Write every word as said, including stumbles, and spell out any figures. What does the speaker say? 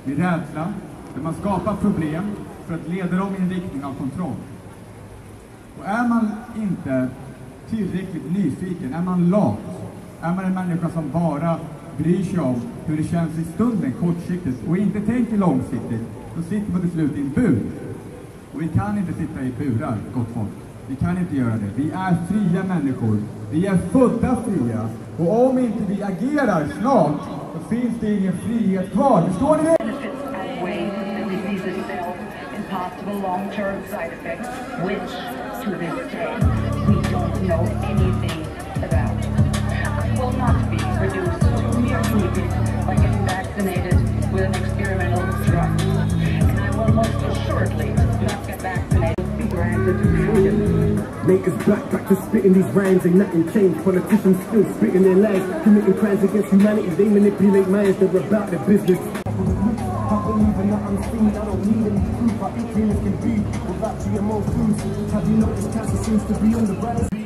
vid rädsla, där man skapar problem för att leda dem i en riktning av kontroll. Och är man inte tillräckligt nyfiken, är man lat, är man en människa som bara bryr sig om hur det känns i stunden kortsiktigt och inte tänker långsiktigt, då sitter man till slut i en bur. Och vi kan inte sitta i burar, gott folk. Vi kan inte göra det. Vi är fria människor. Vi är födda fria. Och om inte vi agerar snart, då finns det ingen frihet kvar. Förstår ni det? Possible long-term side effects, which, to this day, we don't know anything about. I will not be reduced to mere sneakers by getting vaccinated with an experimental drug. And I will most assuredly not get vaccinated to be granted freedom. Make us back, back to spitting these rhymes, ain't nothing changed. Politicians still spitting their lies, committing crimes against humanity. They manipulate minds, they're about their business. I believe in the unseen, I don't need any proof. I think humans can be without G M O foods. Have you noticed cancer seems to be on the rise?